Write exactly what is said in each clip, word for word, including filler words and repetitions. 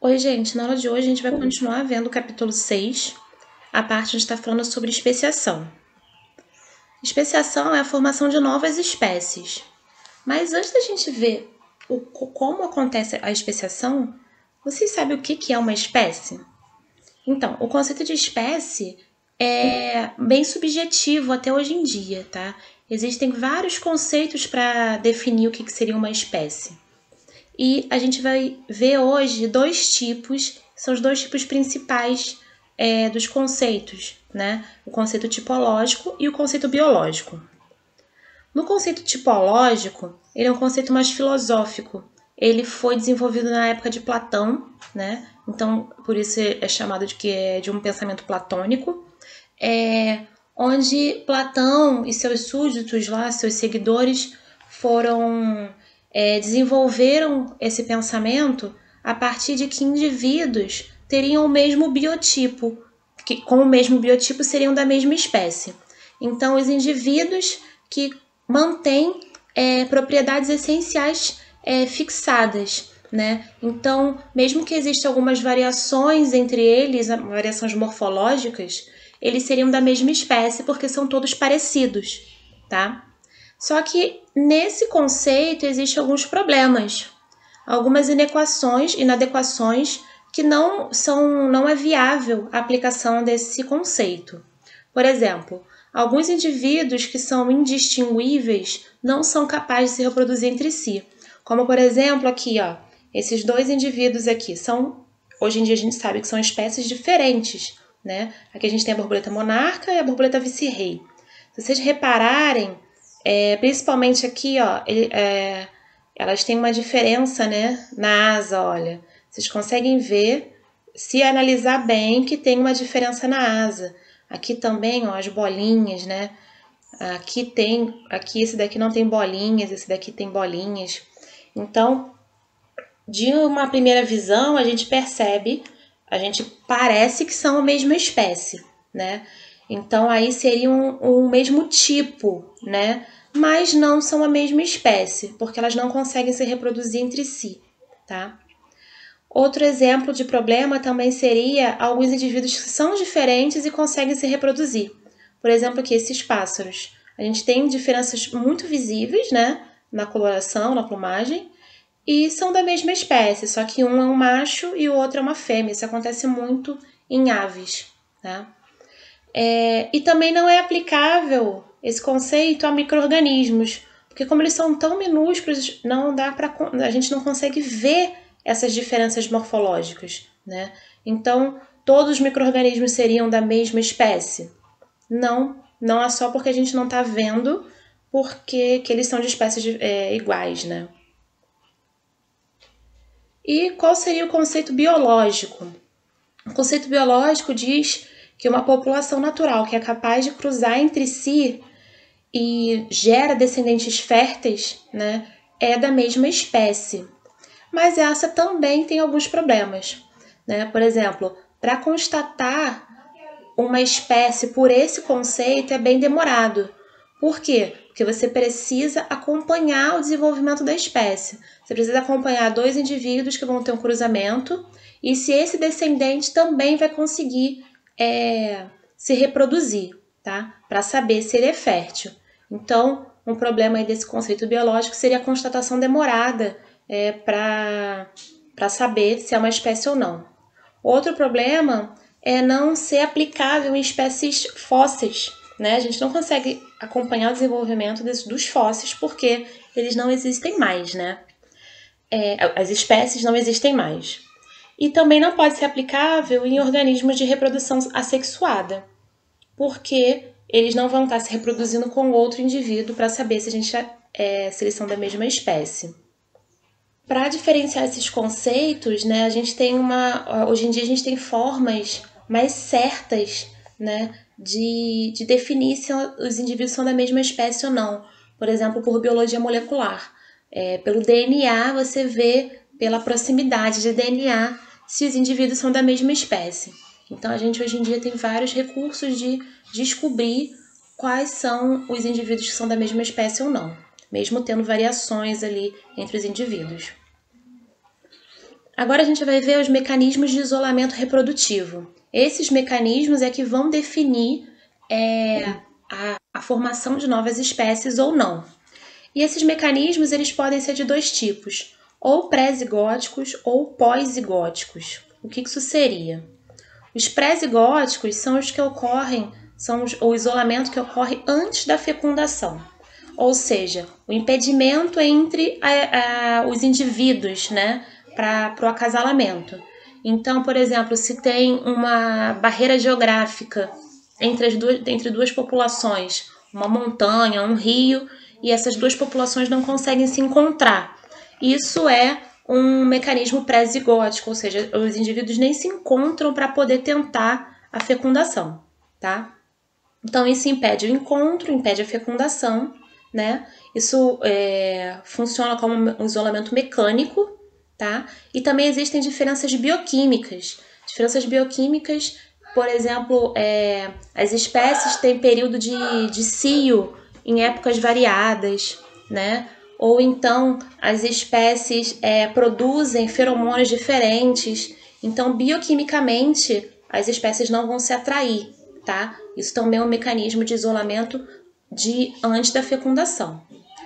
Oi, gente. Na aula de hoje a gente vai continuar vendo o capítulo seis, a parte onde está falando sobre especiação. Especiação é a formação de novas espécies. Mas antes da gente ver o, como acontece a especiação, vocês sabem o que é uma espécie? Então, o conceito de espécie é bem subjetivo até hoje em dia, tá? Existem vários conceitos para definir o que seria uma espécie. E a gente vai ver hoje dois tipos, são os dois tipos principais é, dos conceitos, né? O conceito tipológico e o conceito biológico. No conceito tipológico, ele é um conceito mais filosófico. Ele foi desenvolvido na época de Platão, né? Então, por isso é chamado de que é de um pensamento platônico, é, onde Platão e seus súditos lá, seus seguidores, foram é, desenvolveram esse pensamento a partir de que indivíduos teriam o mesmo biotipo, que com o mesmo biotipo seriam da mesma espécie. Então, os indivíduos que mantêm é, propriedades essenciais é, fixadas, né? Então, mesmo que existam algumas variações entre eles, variações morfológicas, eles seriam da mesma espécie porque são todos parecidos, tá? Só que nesse conceito existem alguns problemas, algumas inequações, inadequações que não são, não é viável a aplicação desse conceito. Por exemplo, alguns indivíduos que são indistinguíveis não são capazes de se reproduzir entre si. Como, por exemplo, aqui, ó, esses dois indivíduos aqui são, hoje em dia a gente sabe que são espécies diferentes, né? Aqui a gente tem a borboleta monarca e a borboleta vice-rei. Se vocês repararem, é, principalmente aqui, ó, ele, é, elas têm uma diferença, né, na asa, olha. Vocês conseguem ver, se analisar bem, que tem uma diferença na asa. Aqui também, ó, as bolinhas, né? Aqui tem, aqui esse daqui não tem bolinhas, esse daqui tem bolinhas. Então, de uma primeira visão, a gente percebe, a gente parece que são a mesma espécie, né? Então, aí seria um, um mesmo tipo, né? Mas não são a mesma espécie, porque elas não conseguem se reproduzir entre si, tá? Outro exemplo de problema também seria alguns indivíduos que são diferentes e conseguem se reproduzir. Por exemplo, aqui esses pássaros. A gente tem diferenças muito visíveis, né? Na coloração, na plumagem, e são da mesma espécie, só que um é um macho e o outro é uma fêmea. Isso acontece muito em aves, tá? É, e também não é aplicável esse conceito a micro-organismos, porque como eles são tão minúsculos, não dá pra, a gente não consegue ver essas diferenças morfológicas, né? Então, todos os micro-organismos seriam da mesma espécie? Não, não é só porque a gente não está vendo porque que eles são de espécies de, é, iguais, né? E qual seria o conceito biológico? O conceito biológico diz que uma população natural que é capaz de cruzar entre si e gera descendentes férteis, né, é da mesma espécie. Mas essa também tem alguns problemas, né? Por exemplo, para constatar uma espécie por esse conceito é bem demorado. Por quê? Porque você precisa acompanhar o desenvolvimento da espécie. Você precisa acompanhar dois indivíduos que vão ter um cruzamento e se esse descendente também vai conseguir é, se reproduzir, tá? Para saber se ele é fértil. Então, um problema aí desse conceito biológico seria a constatação demorada é, para saber se é uma espécie ou não. Outro problema é não ser aplicável em espécies fósseis, né? A gente não consegue acompanhar o desenvolvimento desse, dos fósseis porque eles não existem mais, né? É, as espécies não existem mais. E também não pode ser aplicável em organismos de reprodução assexuada, porque eles não vão estar se reproduzindo com outro indivíduo para saber se, a gente é, se eles são da mesma espécie. Para diferenciar esses conceitos, né, a gente tem uma, hoje em dia a gente tem formas mais certas, né, de, de definir se os indivíduos são da mesma espécie ou não. Por exemplo, por biologia molecular. É, pelo D N A, você vê pela proximidade de D N A se os indivíduos são da mesma espécie. Então, a gente hoje em dia tem vários recursos de descobrir quais são os indivíduos que são da mesma espécie ou não, mesmo tendo variações ali entre os indivíduos. Agora a gente vai ver os mecanismos de isolamento reprodutivo. Esses mecanismos é que vão definir é, a, a formação de novas espécies ou não. E esses mecanismos eles podem ser de dois tipos, ou pré-zigóticos ou pós-zigóticos. O que isso seria? Os pré-zigóticos são os que ocorrem, são os, o isolamento que ocorre antes da fecundação, ou seja, o impedimento entre a, a, os indivíduos, né, para o acasalamento. Então, por exemplo, se tem uma barreira geográfica entre, as duas, entre duas populações, uma montanha, um rio, e essas duas populações não conseguem se encontrar. Isso é um mecanismo pré-zigótico, ou seja, os indivíduos nem se encontram para poder tentar a fecundação, tá? Então, isso impede o encontro, impede a fecundação, né? Isso é, funciona como um isolamento mecânico, tá? E também existem diferenças bioquímicas. Diferenças bioquímicas, por exemplo, é, as espécies têm período de, de cio em épocas variadas, né? Ou então as espécies é, produzem feromônios diferentes. Então, bioquimicamente, as espécies não vão se atrair, tá? Isso também é um mecanismo de isolamento de, antes da fecundação.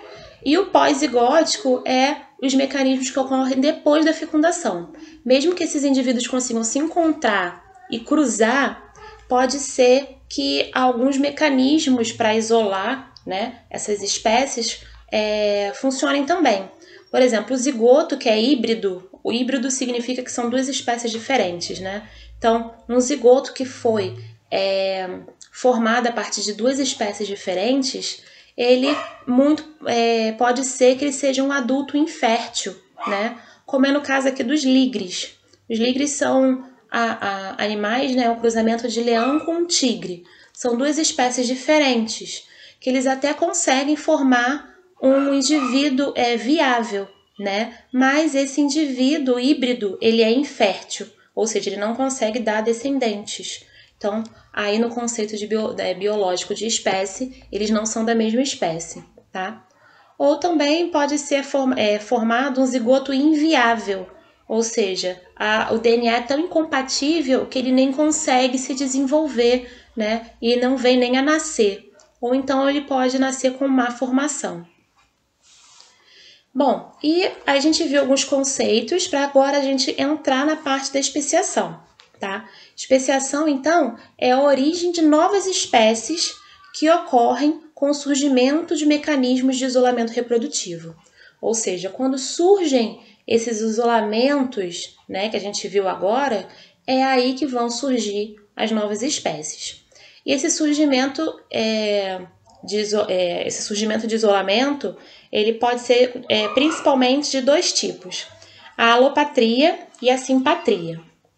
E o pós-zigótico é os mecanismos que ocorrem depois da fecundação. Mesmo que esses indivíduos consigam se encontrar e cruzar, pode ser que alguns mecanismos para isolar, né, essas espécies é, funcionem também. Por exemplo, o zigoto, que é híbrido, o híbrido significa que são duas espécies diferentes, né? Então, um zigoto que foi é, formado a partir de duas espécies diferentes, ele muito é, pode ser que ele seja um adulto infértil, né? Como é no caso aqui dos ligres. Os ligres são a, a, animais, né? O cruzamento de leão com tigre. São duas espécies diferentes, que eles até conseguem formar um indivíduo é, viável, né? Mas esse indivíduo híbrido, ele é infértil, ou seja, ele não consegue dar descendentes. Então, aí no conceito de bio, é, biológico de espécie, eles não são da mesma espécie, tá? Ou também pode ser form, é, formado um zigoto inviável, ou seja, a, o D N A é tão incompatível que ele nem consegue se desenvolver, né? E não vem nem a nascer. Ou então ele pode nascer com má formação. Bom, e a gente viu alguns conceitos para agora a gente entrar na parte da especiação, tá? Especiação, então, é a origem de novas espécies que ocorrem com o surgimento de mecanismos de isolamento reprodutivo. Ou seja, quando surgem esses isolamentos, né, que a gente viu agora, é aí que vão surgir as novas espécies. E esse surgimento, é, de, é, esse surgimento de isolamento, ele pode ser é, principalmente de dois tipos, a alopatria e a simpatria.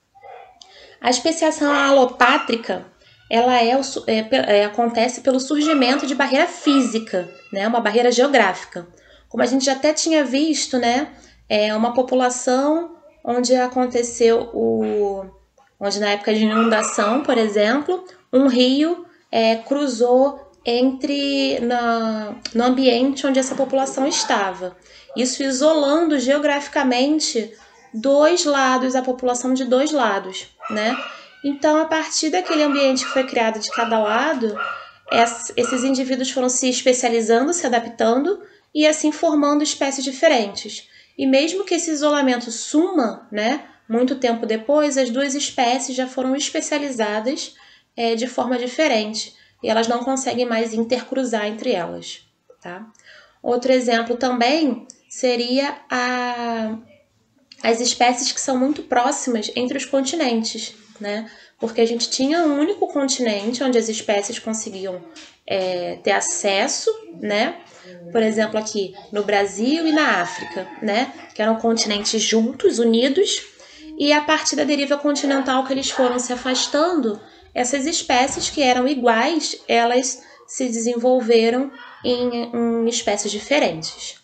A especiação alopátrica, ela é, é, é, acontece pelo surgimento de barreira física, né, uma barreira geográfica. Como a gente já até tinha visto, né, é uma população onde aconteceu o, onde na época de inundação, por exemplo, um rio é, cruzou entre na, no ambiente onde essa população estava. Isso isolando geograficamente dois lados, a população de dois lados, né? Então, a partir daquele ambiente que foi criado de cada lado, esses indivíduos foram se especializando, se adaptando e assim formando espécies diferentes. E mesmo que esse isolamento suma, né, muito tempo depois, as duas espécies já foram especializadas é, de forma diferente e elas não conseguem mais intercruzar entre elas, tá? Outro exemplo também seria a, as espécies que são muito próximas entre os continentes, né? Porque a gente tinha um único continente onde as espécies conseguiam é, ter acesso, né? Por exemplo, aqui no Brasil e na África, né? Que eram continentes juntos, unidos, e a partir da deriva continental que eles foram se afastando, essas espécies que eram iguais, elas se desenvolveram em, em espécies diferentes.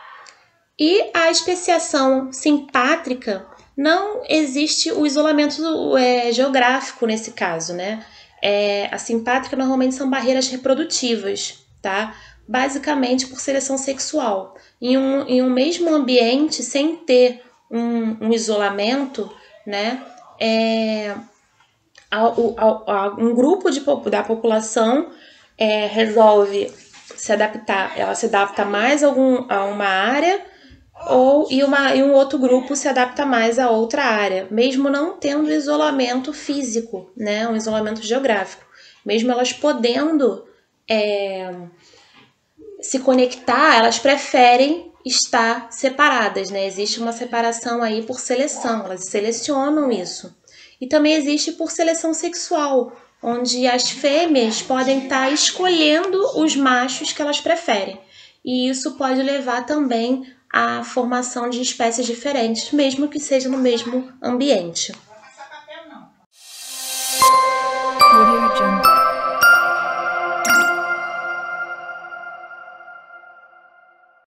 E a especiação simpátrica, não existe o isolamento é, geográfico nesse caso, né? É, a simpátrica normalmente são barreiras reprodutivas, tá? Basicamente por seleção sexual. Em um, em um mesmo ambiente, sem ter um, um isolamento, né, é, ao, ao, ao, um grupo de, da população é, resolve se adaptar, ela se adapta mais a, algum, a uma área, ou e, uma, e um outro grupo se adapta mais a outra área, mesmo não tendo isolamento físico, né, um isolamento geográfico, mesmo elas podendo é, se conectar, elas preferem estar separadas, né? Existe uma separação aí por seleção, elas selecionam isso. E também existe por seleção sexual, onde as fêmeas podem estar escolhendo os machos que elas preferem. E isso pode levar também à formação de espécies diferentes, mesmo que seja no mesmo ambiente.